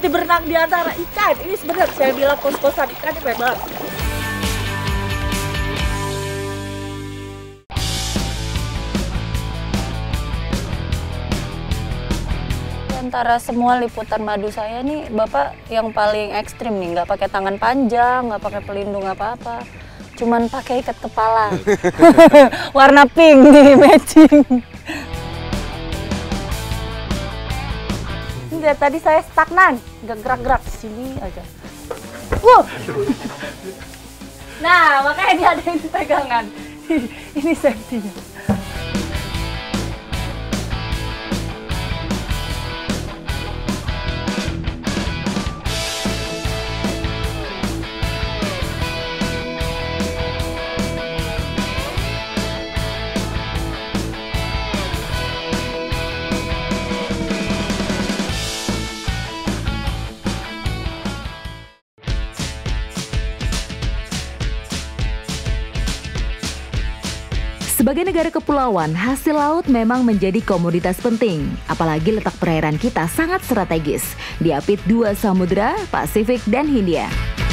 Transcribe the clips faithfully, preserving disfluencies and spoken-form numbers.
seperti berenang di antara ikan. Ini sebenarnya saya bilang kos-kosan ikan ini bebas. Antara semua liputan madu saya nih, Bapak yang paling ekstrim nih, nggak pakai tangan panjang, nggak pakai pelindung apa-apa, cuman pakai ikat kepala. Warna pink nih, matching. Ini dari tadi saya stagnan, nggak gerak-gerak, sini aja. Wuh. Nah, makanya dia ada ini pegangan. Ini safety-nya. Sebagai negara kepulauan, hasil laut memang menjadi komoditas penting. Apalagi letak perairan kita sangat strategis, diapit dua samudera, Pasifik dan Hindia.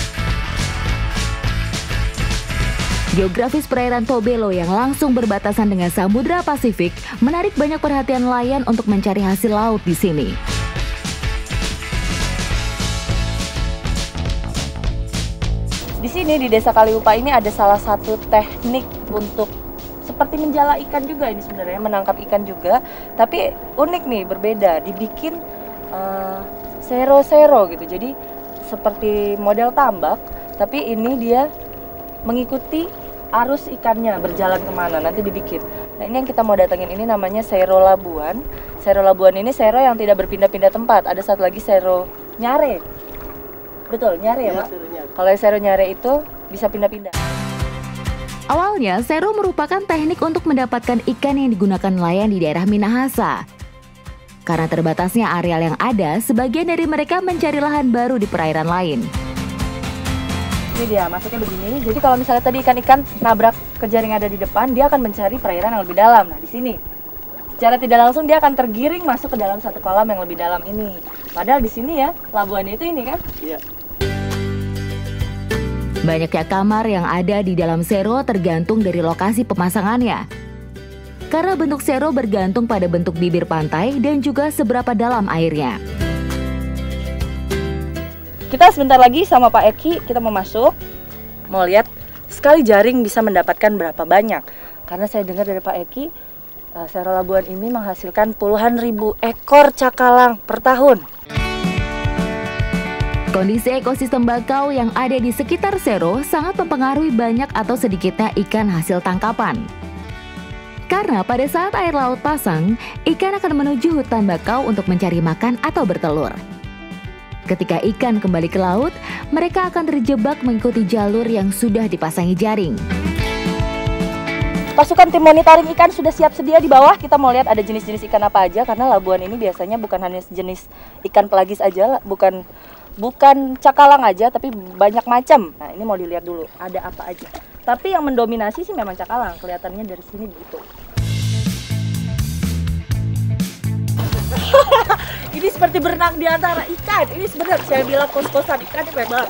Geografis perairan Tobelo yang langsung berbatasan dengan Samudra Pasifik menarik banyak perhatian nelayan untuk mencari hasil laut di sini. Di sini di Desa Kaliupa ini ada salah satu teknik untuk seperti menjala ikan juga, ini sebenarnya menangkap ikan juga, tapi unik nih, berbeda, dibikin uh, sero-sero gitu. Jadi seperti model tambak, tapi ini dia mengikuti arus ikannya berjalan kemana, nanti dibikin. Nah, ini yang kita mau datengin, ini namanya Sero Labuan. Sero Labuan ini sero yang tidak berpindah-pindah tempat. Ada satu lagi Sero Nyare. Betul, Nyare ya, Pak? Kalau Sero Nyare itu bisa pindah-pindah. Awalnya, sero merupakan teknik untuk mendapatkan ikan yang digunakan nelayan di daerah Minahasa. Karena terbatasnya areal yang ada, sebagian dari mereka mencari lahan baru di perairan lain. Ini dia, masuknya begini. Jadi kalau misalnya tadi ikan-ikan nabrak ke jaring ada di depan, dia akan mencari perairan yang lebih dalam. Nah, di sini. Secara tidak langsung dia akan tergiring masuk ke dalam satu kolam yang lebih dalam ini. Padahal di sini ya, labuannya itu ini kan? Iya. Banyaknya kamar yang ada di dalam sero tergantung dari lokasi pemasangannya. Karena bentuk sero bergantung pada bentuk bibir pantai dan juga seberapa dalam airnya. Kita sebentar lagi sama Pak Eki, kita mau masuk. Mau lihat sekali jaring bisa mendapatkan berapa banyak. Karena saya dengar dari Pak Eki, Sero Labuan ini menghasilkan puluhan ribu ekor cakalang per tahun. Kondisi ekosistem bakau yang ada di sekitar sero sangat mempengaruhi banyak atau sedikitnya ikan hasil tangkapan. Karena pada saat air laut pasang, ikan akan menuju hutan bakau untuk mencari makan atau bertelur. Ketika ikan kembali ke laut, mereka akan terjebak mengikuti jalur yang sudah dipasangi jaring. Pasukan tim monitoring ikan sudah siap sedia di bawah. Kita mau lihat ada jenis-jenis ikan apa aja, karena Labuan ini biasanya bukan hanya jenis ikan pelagis aja, bukan bukan cakalang aja, tapi banyak macam. Nah, ini mau dilihat dulu ada apa aja. Tapi yang mendominasi sih memang cakalang, kelihatannya dari sini begitu. Ini seperti berenang di antara ikan. Ini sebenarnya saya bilang kos-kosan ikan ini bebas.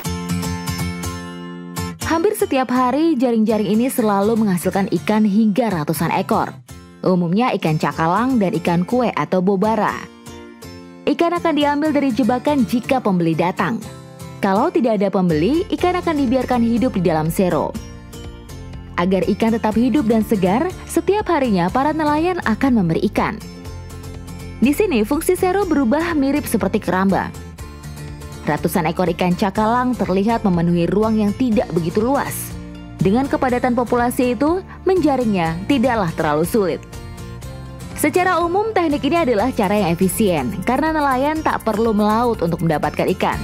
Hampir setiap hari jaring-jaring ini selalu menghasilkan ikan hingga ratusan ekor. Umumnya ikan cakalang dan ikan kue atau bobara. Ikan akan diambil dari jebakan jika pembeli datang. Kalau tidak ada pembeli, ikan akan dibiarkan hidup di dalam sero. Agar ikan tetap hidup dan segar, setiap harinya para nelayan akan memberi ikan. Di sini fungsi sero berubah mirip seperti keramba. Ratusan ekor ikan cakalang terlihat memenuhi ruang yang tidak begitu luas. Dengan kepadatan populasi itu, menjaringnya tidaklah terlalu sulit. Secara umum, teknik ini adalah cara yang efisien karena nelayan tak perlu melaut untuk mendapatkan ikan.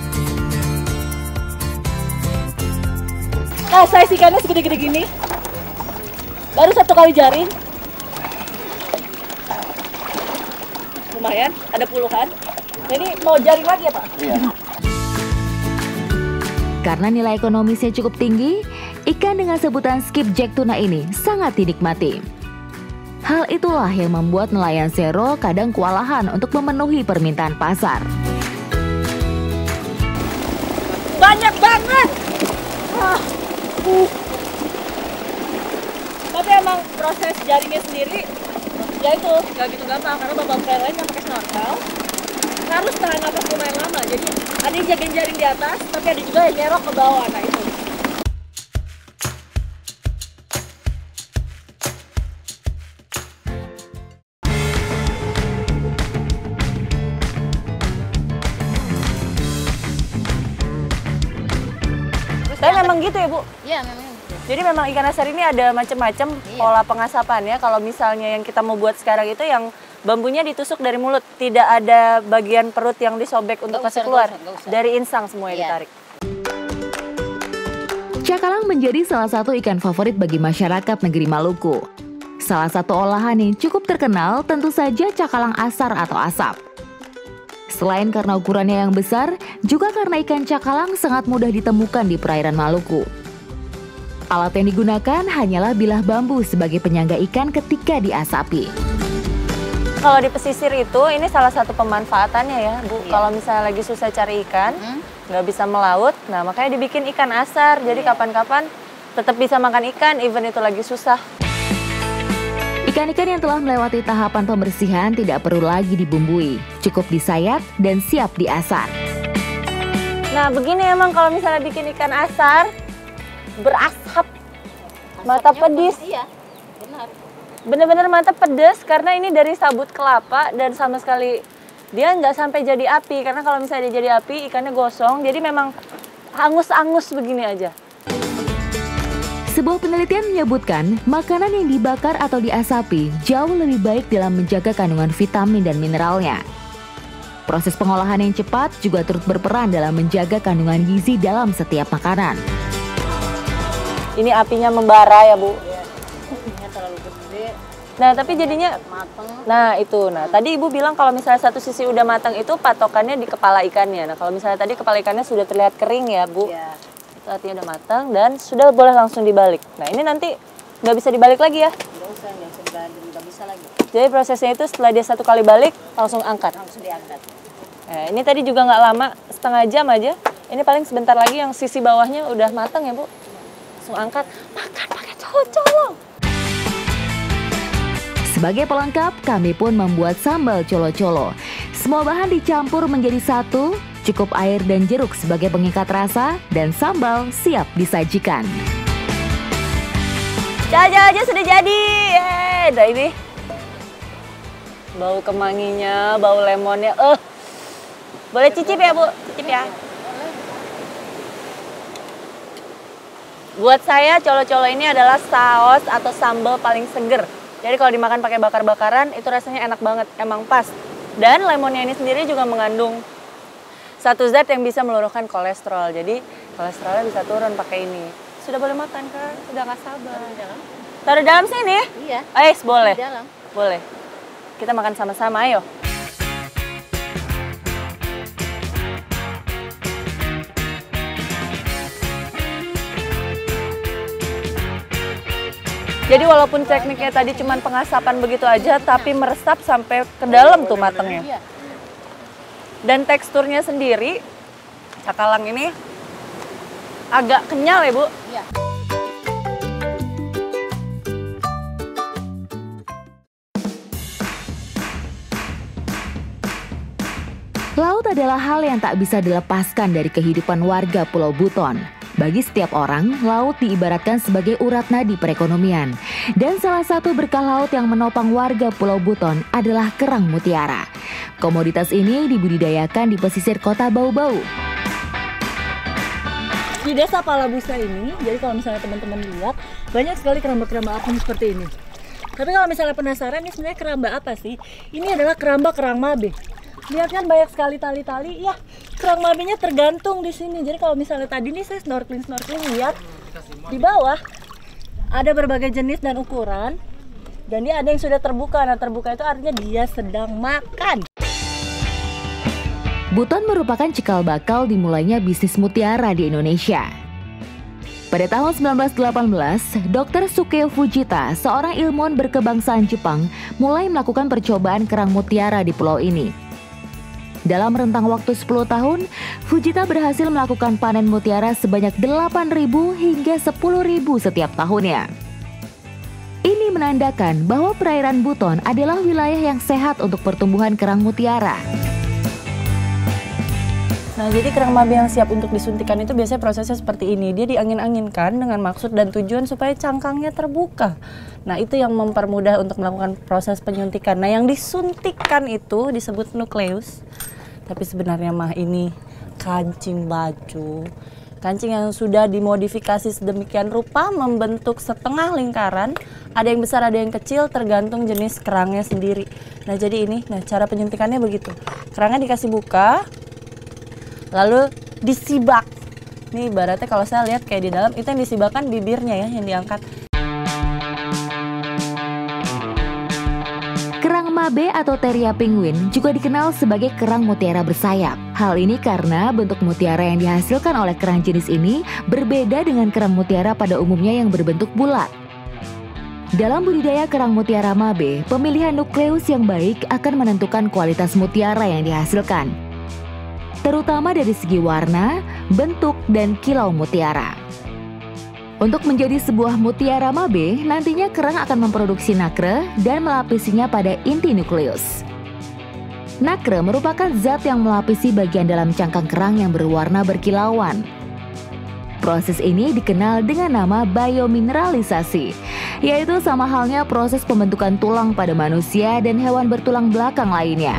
Nah, size ikannya segede-gede gini. Baru satu kali jaring. Lumayan, ada puluhan. Jadi mau jaring lagi ya, Pak? Iya. Karena nilai ekonomisnya cukup tinggi, ikan dengan sebutan skipjack tuna ini sangat dinikmati. Hal itulah yang membuat nelayan sero kadang kewalahan untuk memenuhi permintaan pasar. banyak banget. Ah, uh. Tapi emang proses jaringnya sendiri, ya itu nggak gitu gampang karena bapak lain yang pakai snorkel harus tahan napas lumayan lama. Jadi ada yang jagain jaring di atas, tapi ada juga yang nyerok ke bawah. Nah itu. Tapi memang gitu ya Bu? Iya memang. Jadi memang ikan asar ini ada macam-macam Iya. pola pengasapannya. Kalau misalnya yang kita mau buat sekarang itu yang bambunya ditusuk dari mulut, tidak ada bagian perut yang disobek untuk Nggak kasih usah, keluar. nggak usah, nggak usah. Dari insang semua yang Iya. ditarik. Cakalang menjadi salah satu ikan favorit bagi masyarakat negeri Maluku. Salah satu olahan yang cukup terkenal tentu saja cakalang asar atau asap. Selain karena ukurannya yang besar, juga karena ikan cakalang sangat mudah ditemukan di perairan Maluku. Alat yang digunakan hanyalah bilah bambu sebagai penyangga ikan ketika diasapi. Kalau di pesisir itu, ini salah satu pemanfaatannya ya Bu. Iya. Kalau misalnya lagi susah cari ikan, Hmm? nggak bisa melaut, nah makanya dibikin ikan asar. Jadi Iya. kapan-kapan tetap bisa makan ikan, even itu lagi susah. Ikan-ikan yang telah melewati tahapan pembersihan tidak perlu lagi dibumbui, cukup disayat dan siap diasar. Nah begini emang kalau misalnya bikin ikan asar, berasap, mata Asapnya pedis. bagus, Iya, benar. Bener-bener mata pedes karena ini dari sabut kelapa dan sama sekali dia nggak sampai jadi api. Karena kalau misalnya dia jadi api, ikannya gosong, jadi memang angus-angus begini aja. Sebuah penelitian menyebutkan makanan yang dibakar atau diasapi jauh lebih baik dalam menjaga kandungan vitamin dan mineralnya. Proses pengolahan yang cepat juga turut berperan dalam menjaga kandungan gizi dalam setiap makanan. Ini apinya membara ya Bu. Ini terlalu gede, Nah tapi jadinya, mateng. nah itu. Nah tadi Ibu bilang kalau misalnya satu sisi udah matang itu patokannya di kepala ikannya. Nah kalau misalnya tadi kepala ikannya sudah terlihat kering ya Bu. Iya. Itu artinya udah matang dan sudah boleh langsung dibalik. Nah ini nanti nggak bisa dibalik lagi ya. Nggak usah, nggak usah dibalik, nggak bisa lagi. Jadi prosesnya itu setelah dia satu kali balik langsung angkat. Langsung diangkat. Nah, ini tadi juga nggak lama, setengah jam aja. Ini paling sebentar lagi yang sisi bawahnya udah matang ya Bu. Langsung angkat, makan pakai colo-colo. Sebagai pelengkap, kami pun membuat sambal colo-colo. Semua bahan dicampur menjadi satu, cukup air dan jeruk sebagai pengikat rasa, dan sambal siap disajikan. Caca aja sudah jadi. Eh, dah ini. Bau kemanginya, bau lemonnya. Eh, boleh cicip ya Bu? Cicip ya. Buat saya colo-colo ini adalah saus atau sambal paling seger. Jadi kalau dimakan pakai bakar-bakaran itu rasanya enak banget, emang pas. Dan lemonnya ini sendiri juga mengandung satu zat yang bisa meluruhkan kolesterol. Jadi kolesterolnya bisa turun pakai ini. Sudah boleh makan kan? Sudah nggak sabar. Taruh dalam sini? Iya. Ais, boleh. Di dalam. Boleh. Kita makan sama-sama, ayo. Jadi walaupun tekniknya tadi cuma pengasapan begitu aja, tapi meresap sampai ke dalam tuh matangnya. Iya. Dan teksturnya sendiri, cakalang ini agak kenyal ya Bu. Iya. Laut adalah hal yang tak bisa dilepaskan dari kehidupan warga Pulau Buton. Bagi setiap orang, laut diibaratkan sebagai urat nadi perekonomian. Dan salah satu berkah laut yang menopang warga Pulau Buton adalah kerang mutiara. Komoditas ini dibudidayakan di pesisir kota Bau-Bau. Di desa Palabusa ini, jadi kalau misalnya teman-teman lihat, banyak sekali keramba-keramba apung seperti ini. Tapi kalau misalnya penasaran, ini sebenarnya keramba apa sih? Ini adalah keramba kerang mabe. Lihat kan banyak sekali tali-tali, ya kerang mabenya tergantung di sini. Jadi kalau misalnya tadi nih saya snorkeling-snorkeling lihat di bawah ada berbagai jenis dan ukuran. Dan dia ada yang sudah terbuka. Nah terbuka itu artinya dia sedang makan. Buton merupakan cikal bakal dimulainya bisnis mutiara di Indonesia. Pada tahun sembilan belas delapan belas, dokter Sukeo Fujita, seorang ilmuwan berkebangsaan Jepang, mulai melakukan percobaan kerang mutiara di pulau ini. Dalam rentang waktu sepuluh tahun, Fujita berhasil melakukan panen mutiara sebanyak delapan ribu hingga sepuluh ribu setiap tahunnya. Ini menandakan bahwa perairan Buton adalah wilayah yang sehat untuk pertumbuhan kerang mutiara. Nah, jadi kerang mabe yang siap untuk disuntikan itu biasanya prosesnya seperti ini. Dia diangin-anginkan dengan maksud dan tujuan supaya cangkangnya terbuka. Nah, itu yang mempermudah untuk melakukan proses penyuntikan. Nah, yang disuntikan itu disebut nukleus. Tapi sebenarnya mah ini kancing baju. Kancing yang sudah dimodifikasi sedemikian rupa membentuk setengah lingkaran. Ada yang besar, ada yang kecil, tergantung jenis kerangnya sendiri. Nah, jadi ini, nah cara penyuntikannya begitu. Kerangnya dikasih buka, lalu disibak. Nih ibaratnya kalau saya lihat kayak di dalam, itu yang disibakkan bibirnya ya, yang diangkat. Kerang mabe atau Theria penguin juga dikenal sebagai kerang mutiara bersayap. Hal ini karena bentuk mutiara yang dihasilkan oleh kerang jenis ini berbeda dengan kerang mutiara pada umumnya yang berbentuk bulat. Dalam budidaya kerang mutiara mabe, pemilihan nukleus yang baik akan menentukan kualitas mutiara yang dihasilkan, terutama dari segi warna, bentuk, dan kilau mutiara. Untuk menjadi sebuah mutiara mabe, nantinya kerang akan memproduksi nacre dan melapisinya pada inti nukleus. Nacre merupakan zat yang melapisi bagian dalam cangkang kerang yang berwarna berkilauan. Proses ini dikenal dengan nama biomineralisasi, yaitu sama halnya proses pembentukan tulang pada manusia dan hewan bertulang belakang lainnya.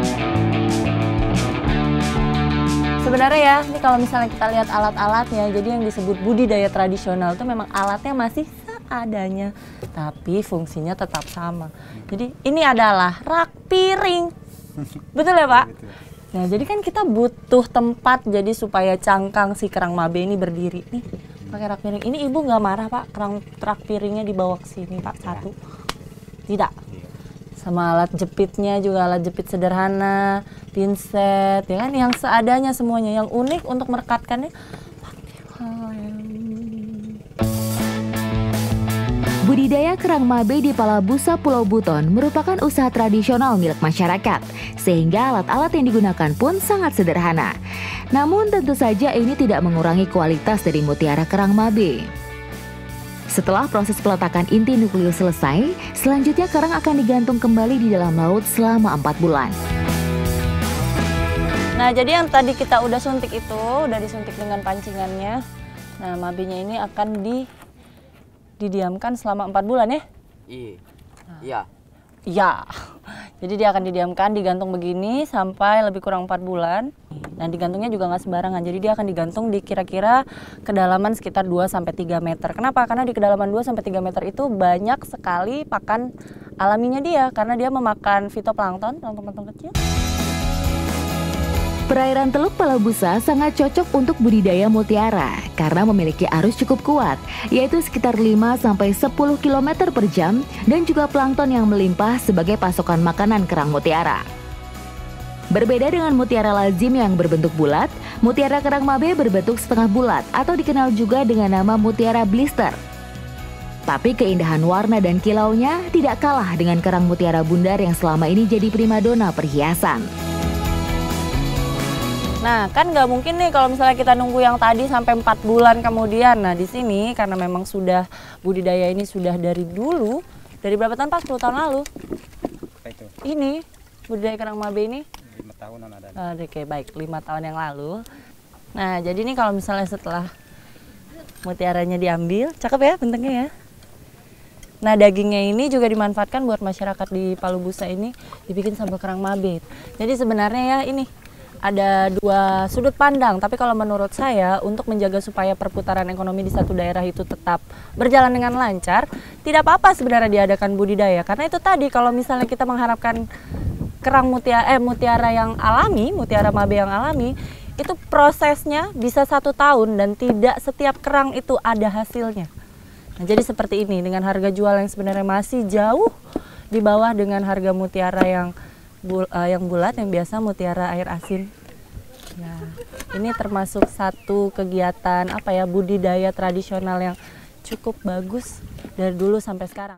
Sebenarnya ya, ini kalau misalnya kita lihat alat-alatnya, jadi yang disebut budidaya tradisional itu memang alatnya masih seadanya, tapi fungsinya tetap sama. Jadi ini adalah rak piring, betul ya Pak? Nah jadi kan kita butuh tempat jadi supaya cangkang si kerang mabe ini berdiri. Nih pakai rak piring. Ini ibu nggak marah Pak, kerang rak piringnya dibawa ke sini Pak satu? Tidak. Sama alat jepitnya juga alat jepit sederhana, pinset, ya kan, yang seadanya semuanya. Yang unik untuk merekatkannya. Budidaya kerang mabe di Palabusa Pulau Buton merupakan usaha tradisional milik masyarakat, sehingga alat-alat yang digunakan pun sangat sederhana. Namun tentu saja ini tidak mengurangi kualitas dari mutiara kerang mabe. Setelah proses peletakan inti nukleus selesai, selanjutnya kerang akan digantung kembali di dalam laut selama empat bulan. Nah, jadi yang tadi kita udah suntik itu, udah disuntik dengan pancingannya. Nah, mabenya ini akan di, didiamkan selama empat bulan ya? Iya. Iya. Iya. Jadi dia akan didiamkan, digantung begini sampai lebih kurang empat bulan. Dan digantungnya juga nggak sembarangan. Jadi dia akan digantung di kira-kira kedalaman sekitar dua sampai tiga meter. Kenapa? Karena di kedalaman dua sampai tiga meter itu banyak sekali pakan alaminya dia. Karena dia memakan fitoplankton, plankton-plankton kecil. Perairan Teluk Palabusa sangat cocok untuk budidaya mutiara karena memiliki arus cukup kuat, yaitu sekitar lima sampai sepuluh kilometer per jam, dan juga plankton yang melimpah sebagai pasokan makanan kerang mutiara. Berbeda dengan mutiara lazim yang berbentuk bulat, mutiara kerang mabe berbentuk setengah bulat atau dikenal juga dengan nama mutiara blister. Tapi keindahan warna dan kilaunya tidak kalah dengan kerang mutiara bundar yang selama ini jadi primadona perhiasan. Nah, kan nggak mungkin nih kalau misalnya kita nunggu yang tadi sampai empat bulan kemudian. Nah, di sini karena memang sudah budidaya ini sudah dari dulu, dari berapa tahun Pak? sepuluh tahun lalu? Apa itu? Ini, budidaya kerang mabe ini? lima tahunan ada. Oh, oke, baik, lima tahun yang lalu. Nah, jadi ini kalau misalnya setelah mutiaranya diambil, cakep ya bentuknya ya. Nah, dagingnya ini juga dimanfaatkan buat masyarakat di Palabusa ini dibikin sambal kerang mabe. Jadi sebenarnya ya ini ada dua sudut pandang, tapi kalau menurut saya untuk menjaga supaya perputaran ekonomi di satu daerah itu tetap berjalan dengan lancar, tidak apa-apa sebenarnya diadakan budidaya. Karena itu tadi kalau misalnya kita mengharapkan kerang mutiara, eh, mutiara yang alami, mutiara mabe yang alami, itu prosesnya bisa satu tahun dan tidak setiap kerang itu ada hasilnya. Nah, jadi seperti ini dengan harga jual yang sebenarnya masih jauh di bawah dengan harga mutiara yang Bul, uh, yang bulat, yang biasa mutiara air asin. Ya, ini termasuk satu kegiatan apa ya budidaya tradisional yang cukup bagus dari dulu sampai sekarang.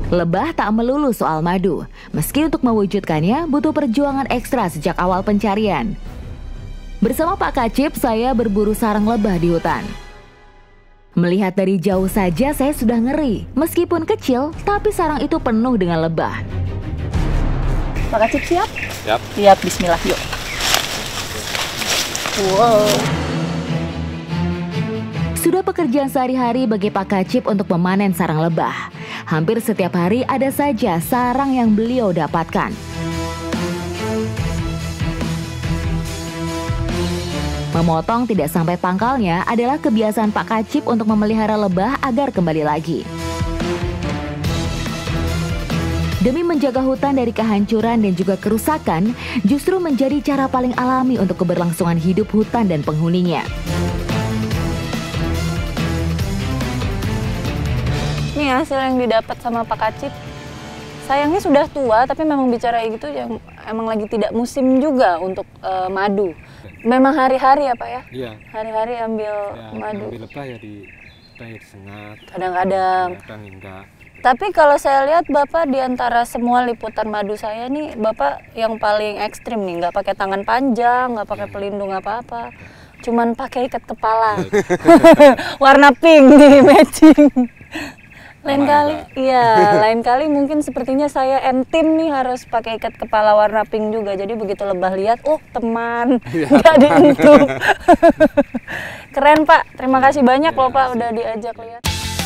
Lebah tak melulu soal madu, meski untuk mewujudkannya butuh perjuangan ekstra sejak awal pencarian. Bersama Pak Kacip, saya berburu sarang lebah di hutan. Melihat dari jauh saja saya sudah ngeri, meskipun kecil, tapi sarang itu penuh dengan lebah. Pak Kacip siap? Siap. Siap, bismillah yuk. Wow. Sudah pekerjaan sehari-hari bagi Pak Kacip untuk memanen sarang lebah. Hampir setiap hari ada saja sarang yang beliau dapatkan. Memotong tidak sampai pangkalnya adalah kebiasaan Pak Kacip untuk memelihara lebah agar kembali lagi. Demi menjaga hutan dari kehancuran dan juga kerusakan, justru menjadi cara paling alami untuk keberlangsungan hidup hutan dan penghuninya. Ini hasil yang didapat sama Pak Kacip. Sayangnya sudah tua, tapi memang bicara gitu yang emang lagi tidak musim juga untuk uh, madu. Memang hari-hari ya Pak ya? Iya. Hari-hari ambil Ya, madu. ambil lebah ya di air sengat. Kadang-kadang. Kadang enggak. Tapi kalau saya lihat Bapak di antara semua liputan madu saya nih, Bapak yang paling ekstrim nih, nggak pakai tangan panjang, nggak pakai pelindung apa-apa, cuman pakai ikat kepala, warna pink nih matching. Lain kali, iya, lain kali mungkin sepertinya saya entim nih harus pakai ikat kepala warna pink juga. Jadi begitu lebah lihat, oh teman, nggak dientup. Keren Pak, terima kasih banyak loh Pak udah diajak lihat.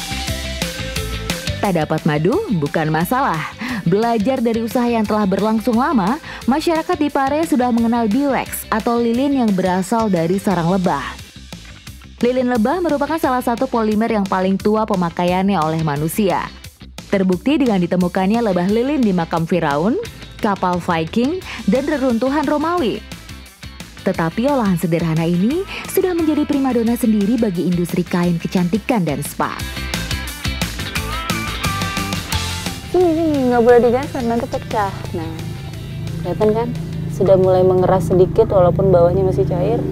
Tak dapat madu bukan masalah. Belajar dari usaha yang telah berlangsung lama, masyarakat di Pare sudah mengenal biwax atau lilin yang berasal dari sarang lebah. Lilin lebah merupakan salah satu polimer yang paling tua pemakaiannya oleh manusia. Terbukti dengan ditemukannya lebah lilin di makam Firaun, kapal Viking, dan reruntuhan Romawi. Tetapi olahan sederhana ini sudah menjadi primadona sendiri bagi industri kain kecantikan dan spa. Ini, ini nggak boleh digeser, nanti pecah. Nah, kelihatan kan? Sudah mulai mengeras sedikit walaupun bawahnya masih cair.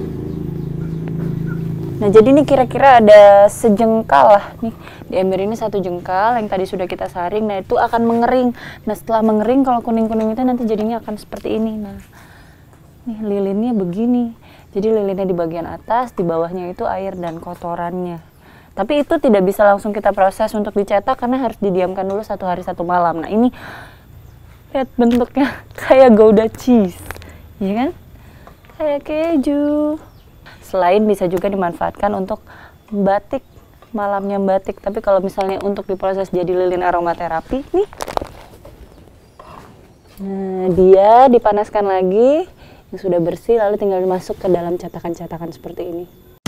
Nah, jadi ini kira-kira ada sejengkal lah nih. Di ember ini satu jengkal yang tadi sudah kita saring. Nah, itu akan mengering. Nah, setelah mengering kalau kuning-kuning itu nanti jadinya akan seperti ini. Nah, nih lilinnya begini. Jadi lilinnya di bagian atas, di bawahnya itu air dan kotorannya. Tapi itu tidak bisa langsung kita proses untuk dicetak karena harus didiamkan dulu satu hari satu malam. Nah, ini lihat bentuknya kayak Gouda cheese, ya kan? Kayak keju. Selain bisa juga dimanfaatkan untuk batik, malamnya batik. Tapi kalau misalnya untuk diproses jadi lilin aromaterapi, nih. Nah, dia dipanaskan lagi, yang sudah bersih, lalu tinggal dimasuk ke dalam cetakan-cetakan seperti ini.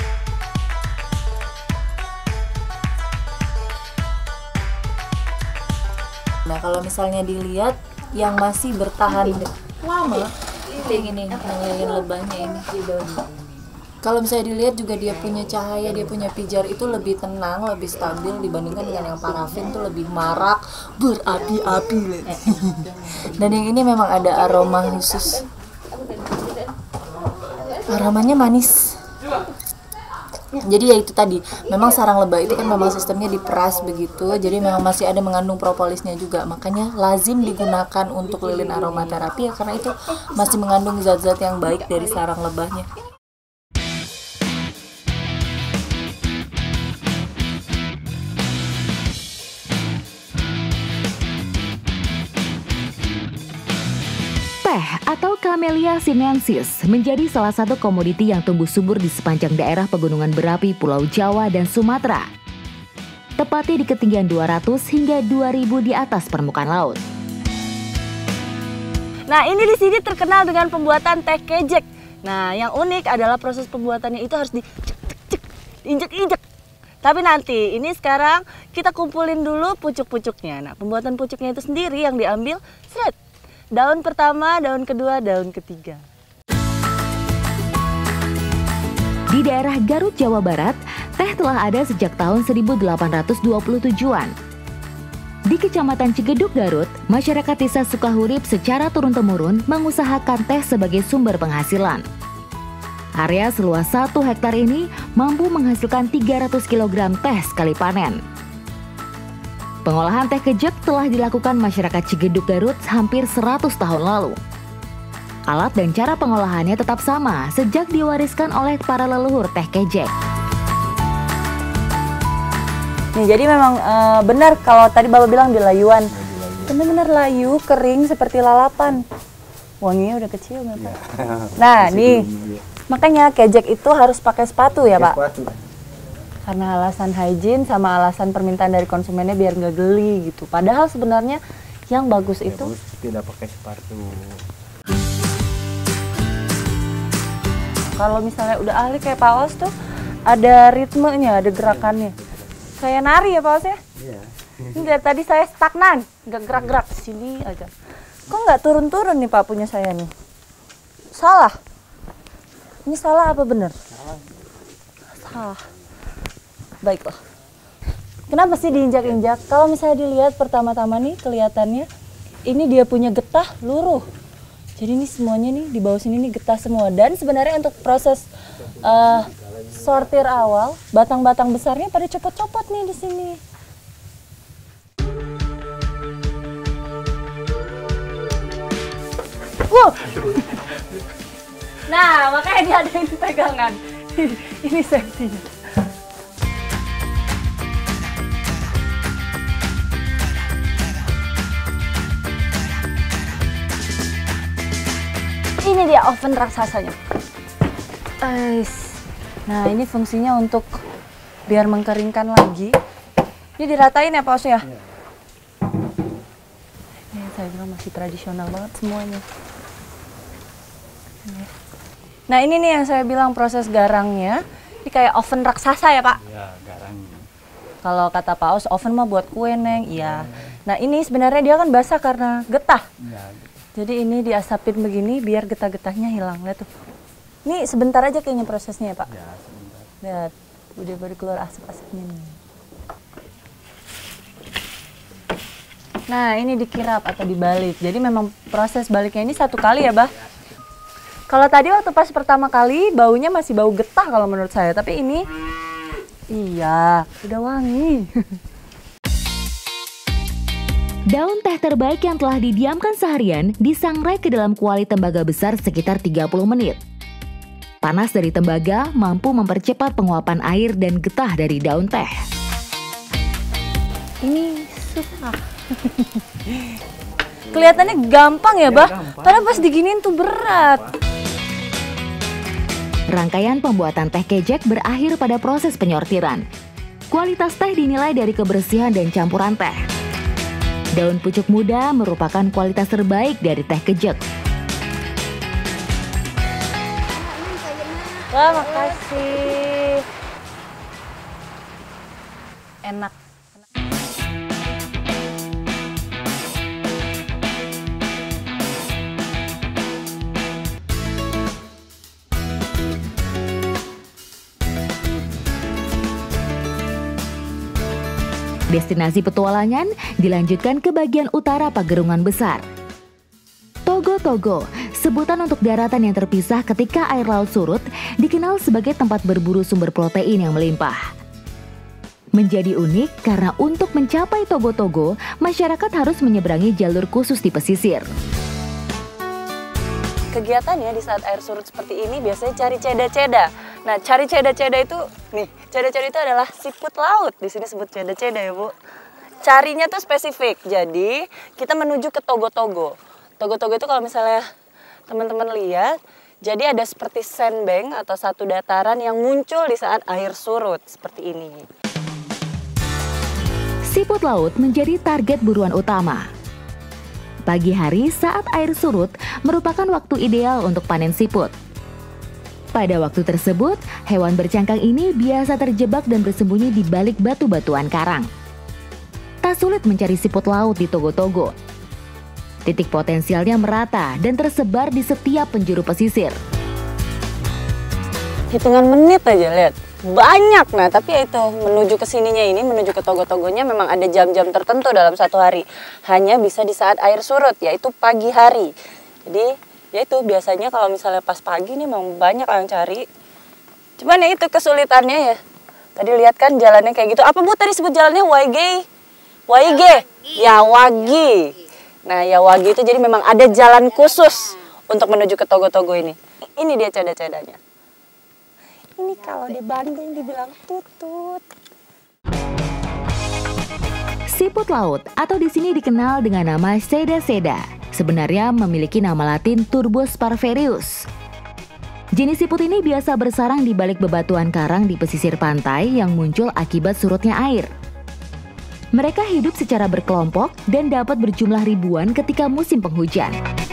Nah, kalau misalnya dilihat yang masih bertahan lama, kayak gini, lilin lebahnya ini. Kalau misalnya dilihat juga dia punya cahaya, dia punya pijar itu lebih tenang, lebih stabil dibandingkan dengan yang parafin tuh lebih marak, berapi-api. Dan yang ini memang ada aroma khusus. Aromanya manis. Jadi ya itu tadi, memang sarang lebah itu kan memang sistemnya diperas begitu, jadi memang masih ada mengandung propolisnya juga. Makanya lazim digunakan untuk lilin aromaterapi ya, karena itu masih mengandung zat-zat yang baik dari sarang lebahnya. Teh atau Camellia sinensis menjadi salah satu komoditi yang tumbuh subur di sepanjang daerah pegunungan berapi Pulau Jawa dan Sumatera. Tepatnya di ketinggian dua ratus hingga dua ribu di atas permukaan laut. Nah, ini di sini terkenal dengan pembuatan teh kejek. Nah, yang unik adalah proses pembuatannya itu harus di injek-injek. Tapi nanti, ini sekarang kita kumpulin dulu pucuk-pucuknya. Nah, pembuatan pucuknya itu sendiri yang diambil, seret. Daun pertama, daun kedua, daun ketiga. Di daerah Garut, Jawa Barat, teh telah ada sejak tahun seribu delapan ratus dua puluh tujuan. Di Kecamatan Cigeduk, Garut, masyarakat desa Sukahurip secara turun-temurun mengusahakan teh sebagai sumber penghasilan. Area seluas satu hektar ini mampu menghasilkan tiga ratus kilogram teh sekali panen. Pengolahan teh kejek telah dilakukan masyarakat Cigeduk Garut hampir seratus tahun lalu. Alat dan cara pengolahannya tetap sama sejak diwariskan oleh para leluhur teh kejek. Nih, jadi memang uh, benar kalau tadi Bapak bilang di layuan. Benar-benar layu, kering seperti lalapan. Wanginya udah kecil nggak Pak? Nah, nih. Makanya kejek itu harus pakai sepatu ya Pak? Sepatu. Karena alasan hygiene sama alasan permintaan dari konsumennya biar nggak geli gitu. Padahal sebenarnya yang bagus itu Bagus, tidak pakai sepatu. kalau misalnya udah ahli kayak Pak Os tuh ada ritmenya, ada gerakannya. Kayak nari ya Pak Os ya? Iya. Ini dari tadi saya stagnan, nggak gerak-gerak, sini aja. Kok nggak turun-turun nih Pak punya saya nih? Salah. Ini salah apa bener? Salah. Salah. Baiklah. Kenapa sih diinjak-injak? Kalau misalnya dilihat pertama-tama nih kelihatannya, ini dia punya getah luruh. Jadi ini semuanya nih di bawah sini nih getah semua. Dan sebenarnya untuk proses uh, sortir awal, batang-batang besarnya pada copot-copot nih di sini. Wow. Nah, makanya dia ada ini pegangan. Ini safety-nya. Ini dia oven raksasanya. Nah, ini fungsinya untuk biar mengkeringkan lagi. Ini diratain ya Pak Os ya? Iya. Ini saya bilang masih tradisional banget semuanya. Nah, ini nih yang saya bilang proses garangnya. Ini kayak oven raksasa ya Pak? Iya, garang. Kalau kata Pak Os, oven mah buat kue Neng. Iya. Nah, ini sebenarnya dia kan basah karena getah. Iya. Jadi ini diasapin begini biar getah-getahnya hilang. Lihat tuh. Ini sebentar aja kayaknya prosesnya ya Pak? Ya, sebentar. Lihat, udah baru keluar asap-asapnya nih. Nah, ini dikirap atau dibalik. Jadi memang proses baliknya ini satu kali ya, Bah? Kalau tadi waktu pas pertama kali baunya masih bau getah kalau menurut saya. Tapi ini, iya, udah wangi. Daun teh terbaik yang telah didiamkan seharian disangrai ke dalam kuali tembaga besar sekitar tiga puluh menit. Panas dari tembaga mampu mempercepat penguapan air dan getah dari daun teh. Ini susah. Kelihatannya gampang ya, Bah? Padahal pas diginiin tuh berat. Rangkaian pembuatan teh kejek berakhir pada proses penyortiran. Kualitas teh dinilai dari kebersihan dan campuran teh. Daun pucuk muda merupakan kualitas terbaik dari teh kejek. Wah, makasih. Enak. Destinasi petualangan dilanjutkan ke bagian utara Pagerungan Besar. Togo-Togo, sebutan untuk daratan yang terpisah ketika air laut surut, dikenal sebagai tempat berburu sumber protein yang melimpah. Menjadi unik karena untuk mencapai Togo-Togo, masyarakat harus menyeberangi jalur khusus di pesisir. Kegiatannya di saat air surut seperti ini biasanya cari ceda-ceda. Nah, cari ceda-ceda itu, nih, ceda-ceda itu adalah siput laut. Di sini sebut ceda-ceda ya, Bu. Carinya tuh spesifik. Jadi, kita menuju ke Togo-Togo. Togo-Togo itu kalau misalnya teman-teman lihat, jadi ada seperti sandbank atau satu dataran yang muncul di saat air surut seperti ini. Siput laut menjadi target buruan utama. Pagi hari saat air surut merupakan waktu ideal untuk panen siput. Pada waktu tersebut, hewan bercangkang ini biasa terjebak dan bersembunyi di balik batu-batuan karang. Tak sulit mencari siput laut di Togo-Togo. Titik potensialnya merata dan tersebar di setiap penjuru pesisir. Hitungan menit aja, lihat. Banyak, nah tapi ya itu menuju ke sininya ini, menuju ke Togo-Togonya memang ada jam-jam tertentu dalam satu hari. Hanya bisa di saat air surut, yaitu pagi hari. Jadi ya itu biasanya kalau misalnya pas pagi nih memang banyak yang cari. Cuman ya itu kesulitannya ya. Tadi lihat kan jalannya kayak gitu. Apa Bu tadi sebut jalannya Waigei? Waige, Yawagi. Nah, Yawagi itu jadi memang ada jalan khusus untuk menuju ke Togo-Togo ini. Ini dia cada-cadanya. Ini kalau di Bandung dibilang tutut. Siput laut atau di sini dikenal dengan nama Seda Seda, sebenarnya memiliki nama latin Turbus parverius. Jenis siput ini biasa bersarang di balik bebatuan karang di pesisir pantai yang muncul akibat surutnya air. Mereka hidup secara berkelompok dan dapat berjumlah ribuan ketika musim penghujan.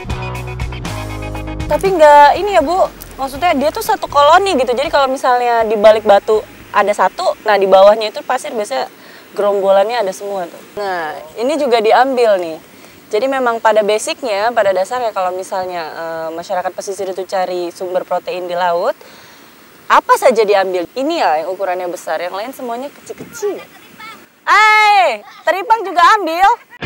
Tapi nggak ini ya Bu, maksudnya dia tuh satu koloni gitu. Jadi kalau misalnya di balik batu ada satu, nah di bawahnya itu pasir biasanya gerombolannya ada semua tuh. Nah, ini juga diambil nih. Jadi memang pada basicnya, pada dasarnya kalau misalnya e, masyarakat pesisir itu cari sumber protein di laut, apa saja diambil. Ini ya yang ukurannya besar, yang lain semuanya kecil-kecil. Ay, teripang juga ambil.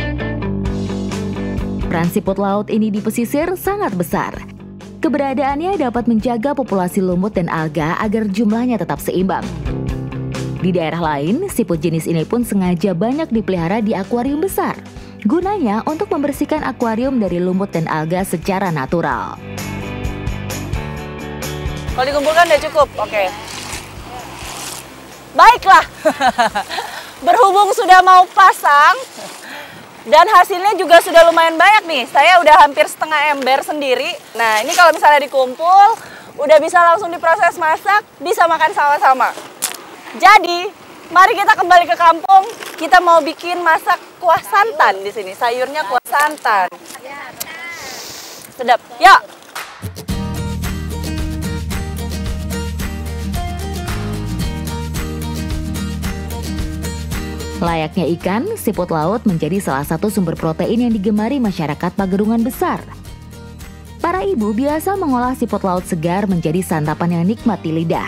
Peran siput laut ini di pesisir sangat besar. Keberadaannya dapat menjaga populasi lumut dan alga agar jumlahnya tetap seimbang. Di daerah lain, siput jenis ini pun sengaja banyak dipelihara di akuarium besar. Gunanya untuk membersihkan akuarium dari lumut dan alga secara natural. Kalau dikumpulkan udah cukup, oke. Baiklah, berhubung sudah mau pasang, dan hasilnya juga sudah lumayan banyak nih. Saya udah hampir setengah ember sendiri. Nah, ini kalau misalnya dikumpul, udah bisa langsung diproses masak, bisa makan sama-sama. Jadi, mari kita kembali ke kampung. Kita mau bikin masak kuah santan di sini. Sayurnya kuah santan. Sedap. Ya. Layaknya ikan, siput laut menjadi salah satu sumber protein yang digemari masyarakat Pagerungan besar. Para ibu biasa mengolah siput laut segar menjadi santapan yang nikmat di lidah.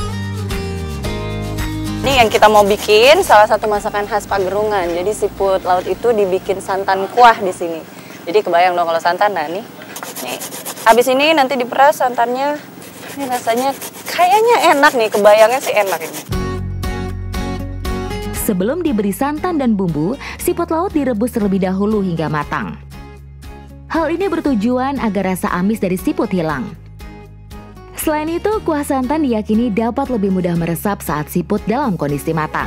Ini yang kita mau bikin salah satu masakan khas Pagerungan. Jadi siput laut itu dibikin santan kuah di sini. Jadi kebayang dong kalau santan, nah nih. Nih, habis ini nanti diperas santannya. Ini rasanya kayaknya enak nih, kebayangnya sih enak ini. Sebelum diberi santan dan bumbu, siput laut direbus terlebih dahulu hingga matang. Hal ini bertujuan agar rasa amis dari siput hilang. Selain itu, kuah santan diyakini dapat lebih mudah meresap saat siput dalam kondisi matang.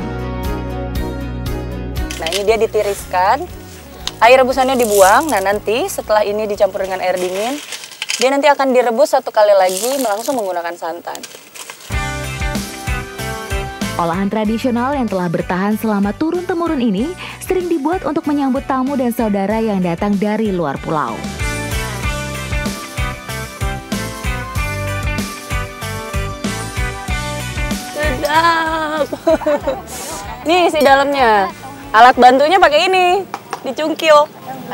Nah, ini dia ditiriskan. Air rebusannya dibuang. Nah, nanti setelah ini dicampur dengan air dingin, dia nanti akan direbus satu kali lagi langsung menggunakan santan. Olahan tradisional yang telah bertahan selama turun-temurun ini sering dibuat untuk menyambut tamu dan saudara yang datang dari luar pulau. Sedap. Nih isi dalamnya. Alat bantunya pakai ini, dicungkil.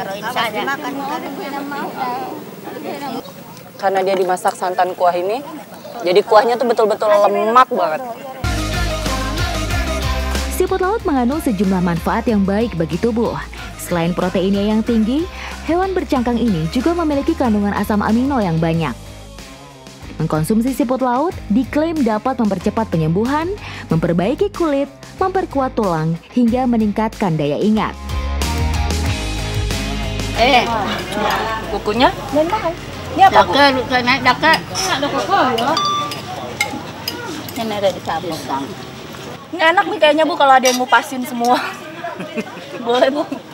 Karena dia dimasak santan kuah ini, jadi kuahnya tuh betul-betul lemak banget. Siput laut mengandung sejumlah manfaat yang baik bagi tubuh. Selain proteinnya yang tinggi, hewan bercangkang ini juga memiliki kandungan asam amino yang banyak. Mengkonsumsi siput laut diklaim dapat mempercepat penyembuhan, memperbaiki kulit, memperkuat tulang, hingga meningkatkan daya ingat. Eh, bukunya? Dan mahal. Ini apa, Bu? Daka, luka naik daka. Ada koko ya. Ini ada di sabuk bang. Ini enak nih kayaknya, Bu, kalau ada yang ngupasin semua. Boleh, Bu.